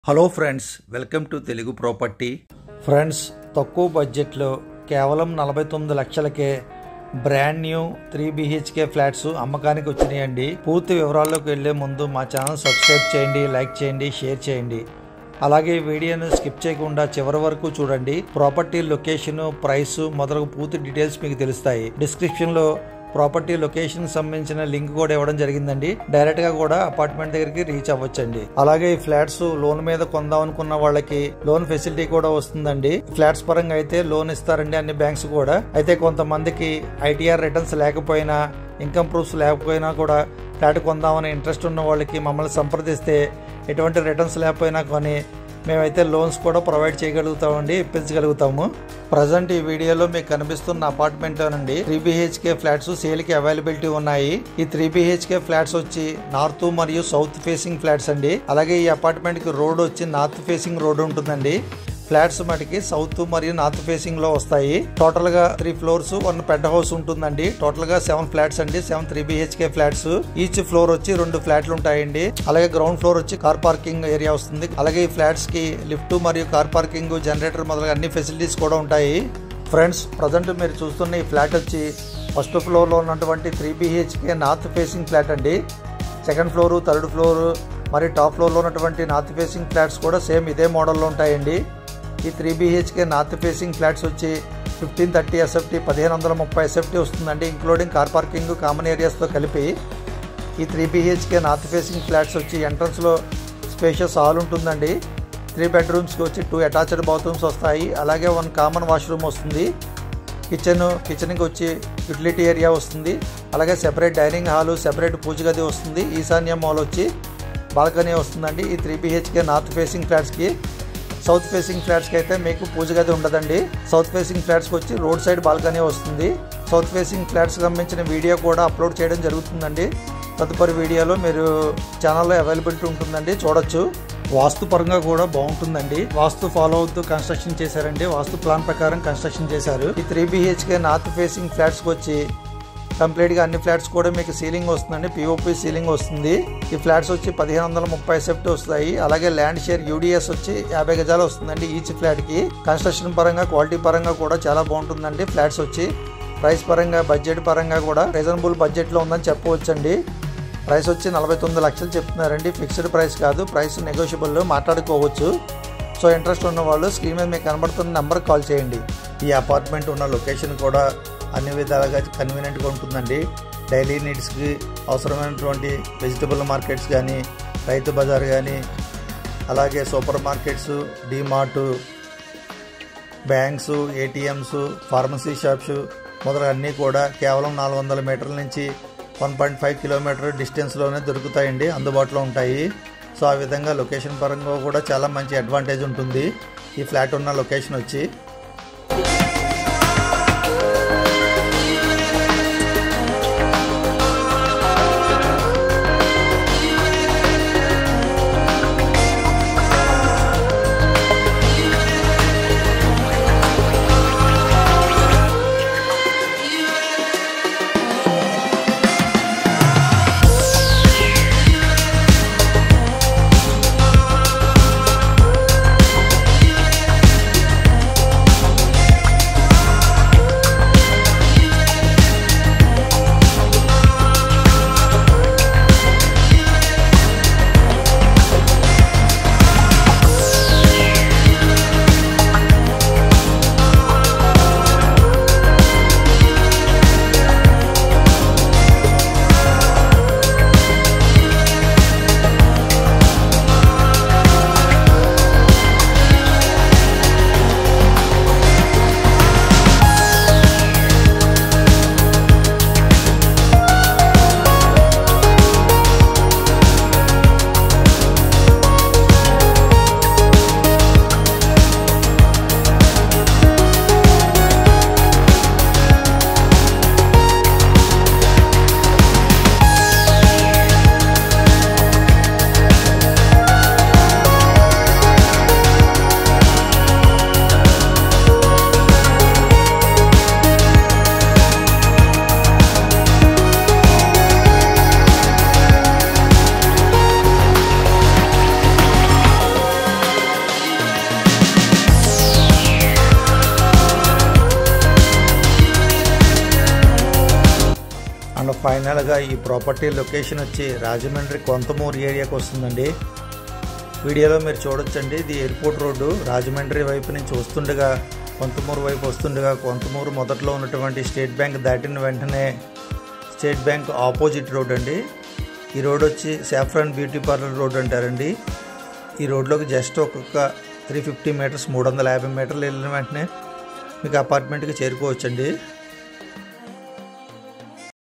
Hello friends, welcome to Telugu property. Friends, తక్కువ బడ్జెట్లో కేవలం 49 లక్షలకే బ్రాండ్ న్యూ 3 BHK ఫ్లాట్స్ అమ్మకానికి వచ్చినాయండి. పూర్తి వివరాల్లోకి వెళ్లే ముందు మా ఛానల్ సబ్స్క్రైబ్ చేయండి, లైక్ చేయండి, షేర్ చేయండి. అలాగే వీడియోను స్కిప్ చేయకుండా చివరి వరకు చూడండి. ప్రాపర్టీ లొకేషన్, ప్రైస్ మొదలగు పూర్తి డీటెయిల్స్ మీకు తెలుస్తాయి. డిస్క్రిప్షన్లో ప్రాపర్టీ లొకేషన్ సంబంధించిన లింక్ కూడా ఇవ్వడం జరిగిందండి. డైరెక్ట్ గా కూడా అపార్ట్మెంట్ దగ్గరికి రీచ్ అవ్వచ్చండి. అలాగే ఈ ఫ్లాట్స్ లోన్ మీద కొందాం అనుకున్న వాళ్ళకి లోన్ ఫెసిలిటీ కూడా వస్తుందండి. ఫ్లాట్స్ పరంగా అయితే లోన్ ఇస్తారండి అన్ని బ్యాంక్స్ కూడా. అయితే కొంతమందికి ఐటీఆర్ రిటర్న్స్ లేకపోయినా, ఇన్కమ్ ప్రూఫ్స్ లేకపోయినా కూడా ఫ్లాట్ కొందామని ఇంట్రెస్ట్ ఉన్న వాళ్ళకి మమ్మల్ని సంప్రదిస్తే ఎటువంటి రిటర్న్స్ లేకపోయినా కానీ మేమైతే లోన్స్ కూడా ప్రొవైడ్ చేయగలుగుతామండి, ఇప్పించగలుగుతాము. ప్రజెంట్ ఈ వీడియోలో మీకు కనిపిస్తున్న అపార్ట్మెంట్ నుండి 3 BHK ఫ్లాట్స్ సేల్ కి అవైలబిలిటీ ఉన్నాయి. ఈ 3 BHK ఫ్లాట్స్ వచ్చి నార్త్ మరియు సౌత్ ఫేసింగ్ ఫ్లాట్స్ అండి. అలాగే ఈ అపార్ట్మెంట్ కి రోడ్ వచ్చి నార్త్ ఫేసింగ్ రోడ్ ఉంటుందండి. ఫ్లాట్స్ మటుకి సౌత్ మరియు నార్త్ ఫేసింగ్ లో వస్తాయి. టోటల్ గా 3 ఫ్లోర్స్ 1 పెద్ద హౌస్ ఉంటుందండి. టోటల్ గా 7 ఫ్లాట్స్ అండి. 7 3 BHK ఫ్లాట్స్. ఈచ్ ఫ్లోర్ వచ్చి 2 ఫ్లాట్లు ఉంటాయండి. అలాగే గ్రౌండ్ ఫ్లోర్ వచ్చి కార్ పార్కింగ్ ఏరియా వస్తుంది. అలాగే ఈ ఫ్లాట్స్ కి లిఫ్ట్ మరియు కార్ పార్కింగ్, జనరేటర్ మొదలగు అన్ని ఫెసిలిటీస్ కూడా ఉంటాయి. ఫ్రెండ్స్, ప్రజెంట్ మీరు చూస్తున్న ఈ ఫ్లాట్ వచ్చి ఫస్ట్ ఫ్లోర్ లో ఉన్నటువంటి 3 BHK నార్త్ ఫేసింగ్ ఫ్లాట్ అండి. సెకండ్ ఫ్లోర్, థర్డ్ ఫ్లోర్ మరియు టాప్ ఫ్లోర్ లో ఉన్నటువంటి నార్త్ ఫేసింగ్ ఫ్లాట్స్ కూడా సేమ్ ఇదే మోడల్లో ఉంటాయండి. ఈ 3 BHK నార్త్ ఫేసింగ్ ఫ్లాట్స్ వచ్చి 1530 SFT 1530 SFT వస్తుందండి, ఇంక్లూడింగ్ కార్ పార్కింగ్, కామన్ ఏరియాస్తో కలిపి. ఈ 3 BHK నార్త్ ఫేసింగ్ ఫ్లాట్స్ వచ్చి ఎంట్రన్స్లో స్పేషియస్ హాల్ ఉంటుందండి. 3 బెడ్రూమ్స్కి వచ్చి 2 అటాచ్డ్ బాత్రూమ్స్ వస్తాయి. అలాగే 1 కామన్ వాష్రూమ్ వస్తుంది. కిచెన్కి వచ్చి యూటిలిటీ ఏరియా వస్తుంది. అలాగే separate dining hall, separate puja గది వస్తుంది. ఈశాన్య మాల్ వచ్చి బాల్కనీ వస్తుందండి ఈ 3 BHK నార్త్ ఫేసింగ్ ఫ్లాట్స్కి. సౌత్ ఫేసింగ్ ఫ్లాట్స్కి అయితే మీకు పూజ గది ఉండదండి. సౌత్ ఫేసింగ్ ఫ్లాట్స్కి వచ్చి రోడ్ సైడ్ బాల్కనీ వస్తుంది. సౌత్ ఫేసింగ్ ఫ్లాట్స్కి సంబంధించిన వీడియో కూడా అప్లోడ్ చేయడం జరుగుతుందండి. తదుపరి వీడియోలో మీరు ఛానల్లో అవైలబిలిటీ ఉంటుందండి, చూడొచ్చు. వాస్తు పరంగా కూడా బాగుంటుందండి. వాస్తు ఫాలో అవుతూ కన్స్ట్రక్షన్ చేశారండి. వాస్తు ప్లాన్ ప్రకారం కన్స్ట్రక్షన్ చేశారు. ఈ 3 BHK నార్త్ ఫేసింగ్ ఫ్లాట్స్కి వచ్చి కంప్లీట్ గా అన్ని ఫ్లాట్స్ కూడా మీకు సీలింగ్ వస్తుందండి, POP సీలింగ్ వస్తుంది. ఈ ఫ్లాట్స్ వచ్చి 1530 SFT వస్తాయి. అలాగే ల్యాండ్ షేర్ UDS వచ్చి 50 గజాలు వస్తుందండి ఈచ్ ఫ్లాట్ కి. కన్స్ట్రక్షన్ పరంగా, క్వాలిటీ పరంగా కూడా చాలా బాగుంటుందండి. ఫ్లాట్స్ వచ్చి ప్రైస్ పరంగా, బడ్జెట్ పరంగా కూడా రీజనబుల్ బడ్జెట్ లో ఉందని చెప్పవచ్చండి. ప్రైస్ వచ్చి 49 లక్షలు చెప్తున్నారండి. ఫిక్స్డ్ ప్రైస్ కాదు, ప్రైస్ నెగోషియబుల్ లో మాట్లాడుకోవచ్చు. సో ఇంట్రెస్ట్ ఉన్న వాళ్ళు స్క్రీన్ మీద మీకు కనబడుతున్న నెంబర్ కాల్ చేయండి. ఈ అపార్ట్మెంట్ ఉన్న లొకేషన్ కూడా అన్ని విధాలుగా కన్వీనియంట్గా ఉంటుందండి. డైలీ నీడ్స్కి అవసరమైనటువంటి వెజిటబుల్ మార్కెట్స్ కానీ, రైతు బజార్ కానీ, అలాగే super markets, DMart, banks, ATMs, pharmacy shops మొదలగు అన్నీ కూడా కేవలం 400 మీటర్ల నుంచి 1.5 కిలోమీటర్ డిస్టెన్స్లోనే దొరుకుతాయండి, అందుబాటులో ఉంటాయి. సో ఆ విధంగా లొకేషన్ పరంగా కూడా చాలా మంచి అడ్వాంటేజ్ ఉంటుంది ఈ ఫ్లాట్ ఉన్న లొకేషన్ వచ్చి. ఫైనల్గా ఈ ప్రాపర్టీ లొకేషన్ వచ్చి రాజమండ్రి కొంతమూరు ఏరియాకి వస్తుందండి. వీడియోలో మీరు చూడొచ్చండి, ఇది ఎయిర్పోర్ట్ రోడ్డు. రాజమండ్రి వైపు నుంచి వస్తుండగా కొంతమూరు వైపు వస్తుండగా కొంతమూరు మొదట్లో ఉన్నటువంటి స్టేట్ బ్యాంక్ దాటిన వెంటనే స్టేట్ బ్యాంక్ ఆపోజిట్ రోడ్ అండి. ఈ రోడ్ వచ్చి సాఫ్రాన్ బ్యూటీ పార్లర్ రోడ్ అంటారండి. ఈ రోడ్లోకి జస్ట్ ఒక్కొక్క 350 మీటర్స్ 350 మీటర్లు వెళ్ళిన వెంటనే మీకు అపార్ట్మెంట్కి చేరుకోవచ్చండి.